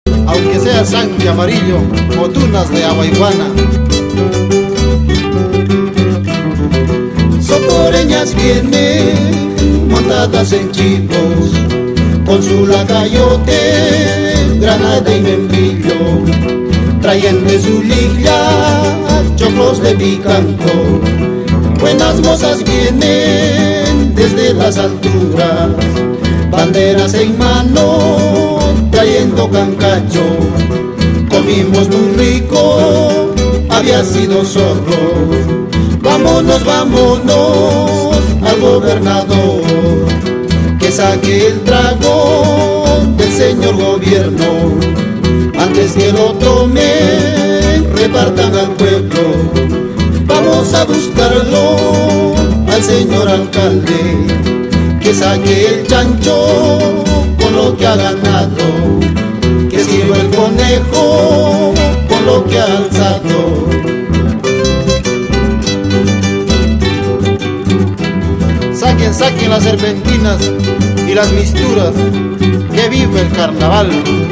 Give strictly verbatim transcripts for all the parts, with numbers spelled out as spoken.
aunque sea sangre amarillo o tunas de agua iguana. Socoreñas vienen montadas en chivos, con su lacayote, granada y membrillo, traen de su lilla choclos de picanto. Buenas mozas vienen desde las alturas, banderas en mano, trayendo cancacho. Comimos muy rico, había sido zorro. Vámonos, vámonos al gobernador, que saque el trago del señor gobierno. Antes que lo tomen, repartan al pueblo. Vamos a buscarlo al señor alcalde, que saque el chancho con lo que ha ganado, que sirva el conejo con lo que ha alzado. Saquen, saquen las serpentinas y las misturas, que vive el carnaval.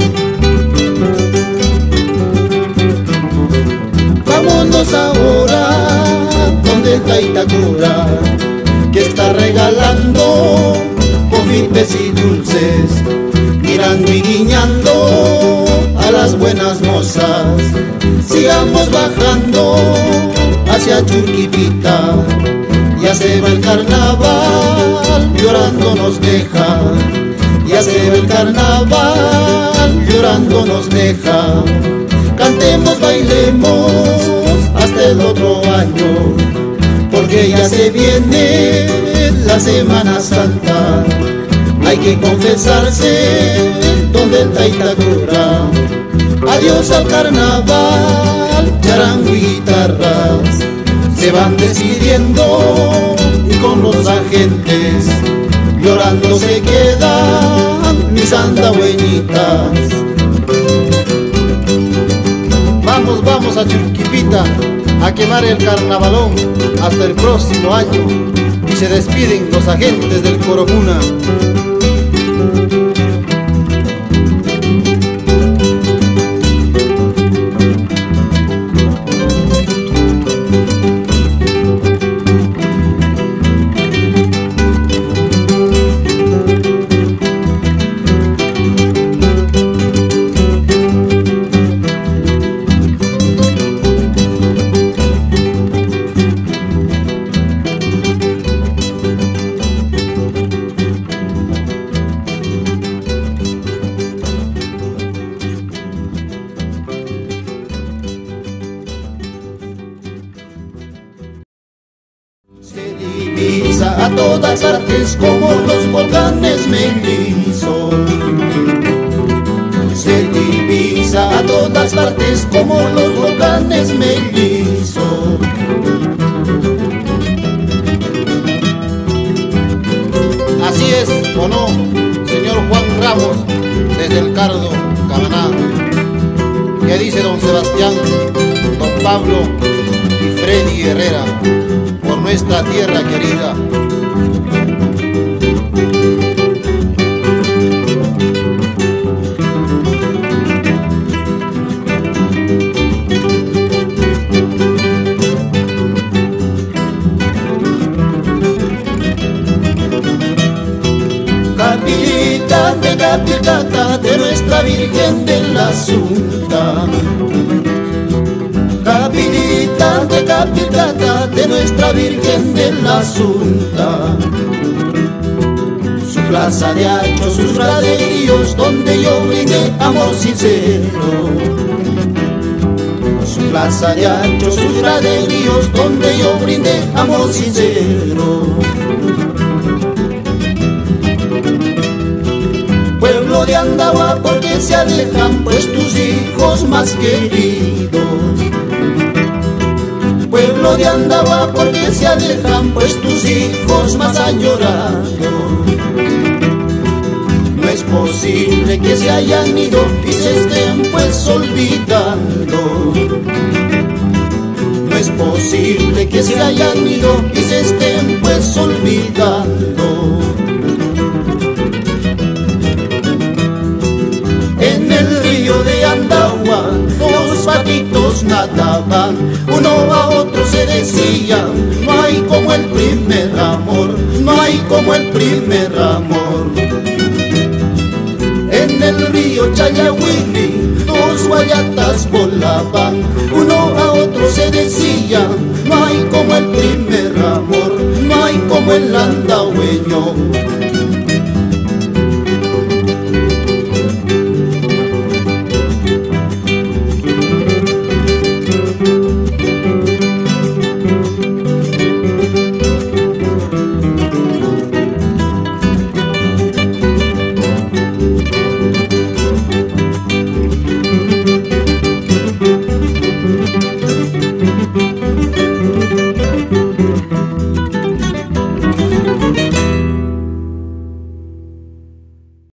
Vámonos ahora donde está Itacura, que está regalando confites y dulces, mirando y guiñando a las buenas mozas. Sigamos bajando hacia Churquipita, ya se va el carnaval, llorando nos deja. Ya se va el carnaval, llorando nos deja. Cantemos, bailemos hasta el otro año, porque ya se viene la Semana Santa. Hay que confesarse donde está Itacura. Adiós al carnaval, charango y guitarras se van despidiendo, y con los agentes llorando se quedan mis andagüeñitas. Vamos, vamos a Churquipita a quemar el carnavalón hasta el próximo año, y se despiden los agentes del Coromuna. Se divisa a todas partes como los volcanes mellizos. Se divisa a todas partes como los volcanes mellizos. Así es, ¿o no, señor Juan Ramos, desde el Cardo, Camaná? ¿Qué dice don Sebastián, don Pablo y Freddy Herrera, por nuestra tierra querida? Capillita de Capilcata, de nuestra Virgen de la Asunta. Capillita de Capilcata, de nuestra Virgen de la Asunta. Su plaza de hachos, sus graderíos, donde yo brindé amor sincero. Su plaza de hachos, sus graderíos, donde yo brindé amor sincero. Pueblo de Andagua, ¿por qué se alejan pues tus hijos más queridos? Pueblo de Andagua, ¿por qué se alejan pues tus hijos más añorados? No es posible que se hayan ido y se estén pues olvidando. No es posible que se hayan ido y se estén pues olvidando. En el río de otros nadaban, uno a otro se decía, no hay como el primer amor, no hay como el primer amor. En el río Chayahuili dos guayatas volaban, uno a otro se decía, no hay como el primer amor, no hay como el andagüeño.